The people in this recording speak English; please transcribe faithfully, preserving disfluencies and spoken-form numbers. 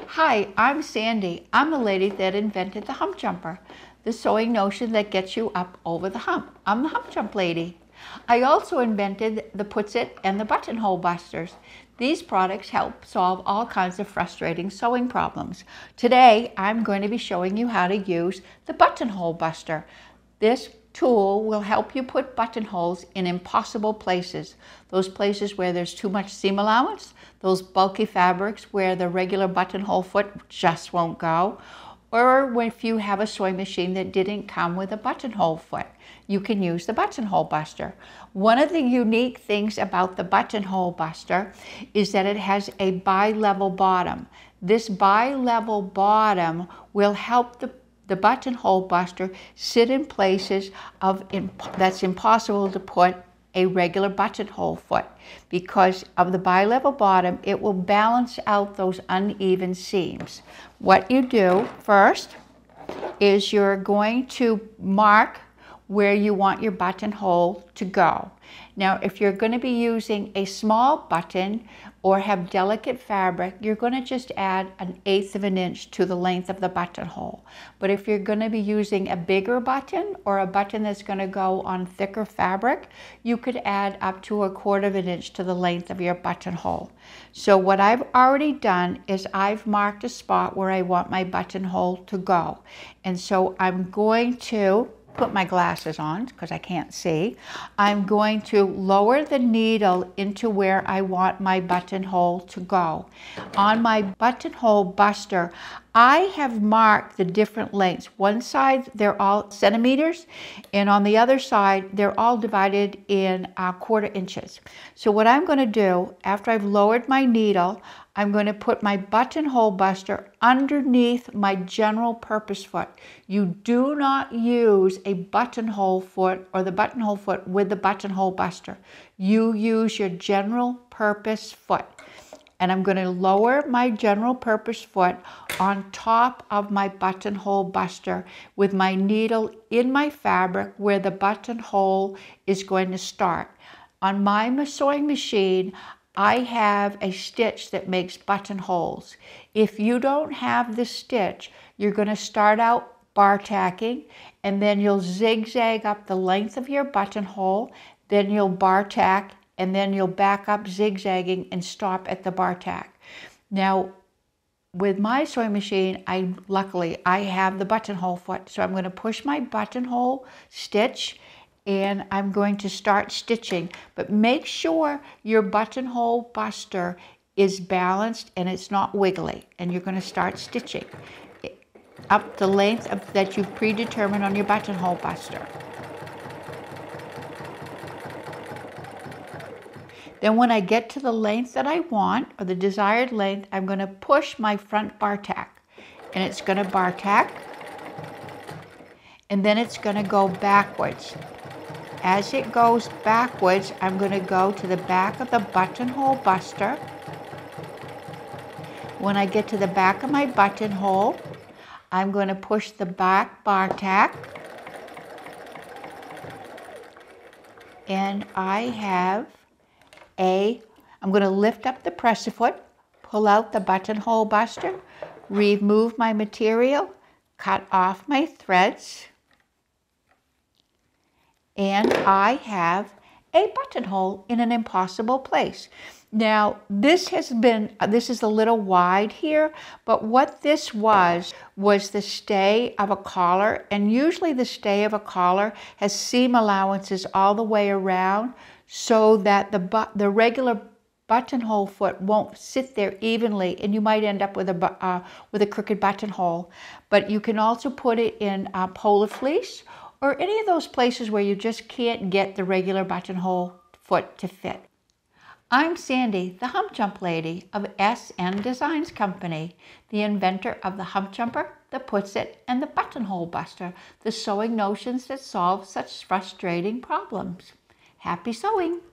Hi, I'm Sandy. I'm the lady that invented the hump jumper, the sewing notion that gets you up over the hump. I'm the hump jump lady. I also invented the puts it and the buttonhole busters. These products help solve all kinds of frustrating sewing problems. Today, I'm going to be showing you how to use the buttonhole buster. This tool will help you put buttonholes in impossible places. Those places where there's too much seam allowance, those bulky fabrics where the regular buttonhole foot just won't go, or if you have a sewing machine that didn't come with a buttonhole foot, you can use the buttonhole buster. One of the unique things about the buttonhole buster is that it has a bi-level bottom. This bi-level bottom will help the The buttonhole buster sit in places of imp that's impossible to put a regular buttonhole foot. Because of the bi-level bottom, it will balance out those uneven seams. What you do first is you're going to mark where you want your buttonhole to go. Now, if you're going to be using a small button or have delicate fabric, you're going to just add an eighth of an inch to the length of the buttonhole. But if you're going to be using a bigger button or a button that's going to go on thicker fabric, you could add up to a quarter of an inch to the length of your buttonhole. So what I've already done is I've marked a spot where I want my buttonhole to go. And so I'm going to put my glasses on because I can't see. I'm going to lower the needle into where I want my buttonhole to go. On my buttonhole buster, I have marked the different lengths. One side, they're all centimeters, and on the other side, they're all divided in uh, quarter inches. So what I'm going to do, after I've lowered my needle, I'm going to put my buttonhole buster underneath my general purpose foot. You do not use a buttonhole foot or the buttonhole foot with the buttonhole buster. You use your general purpose foot. And I'm going to lower my general purpose foot on top of my buttonhole buster with my needle in my fabric where the buttonhole is going to start. On my sewing machine, I have a stitch that makes buttonholes. If you don't have this stitch, you're going to start out bar tacking, and then you'll zigzag up the length of your buttonhole, then you'll bar tack, and then you'll back up zigzagging and stop at the bar tack. Now, with my sewing machine, I luckily I have the buttonhole foot, so I'm going to push my buttonhole stitch, and I'm going to start stitching. But make sure your buttonhole buster is balanced and it's not wiggly. And you're going to start stitching up the length of, that you've predetermined on your buttonhole buster. Then when I get to the length that I want, or the desired length, I'm going to push my front bar tack. And it's going to bar tack. And then it's going to go backwards. As it goes backwards, I'm going to go to the back of the buttonhole buster. When I get to the back of my buttonhole, I'm going to push the back bar tack. And I have a, I'm going to lift up the presser foot, pull out the buttonhole buster, remove my material, cut off my threads, and I have a buttonhole in an impossible place. Now, this has been, this is a little wide here, but what this was, was the stay of a collar, and usually the stay of a collar has seam allowances all the way around so that the, but, the regular buttonhole foot won't sit there evenly, and you might end up with a, uh, with a crooked buttonhole. But you can also put it in a polar fleece, or any of those places where you just can't get the regular buttonhole foot to fit. I'm Sandy, the Hump Jump Lady of S N Designs Company, the inventor of the hump jumper, the puts it, and the buttonhole buster, the sewing notions that solve such frustrating problems. Happy sewing!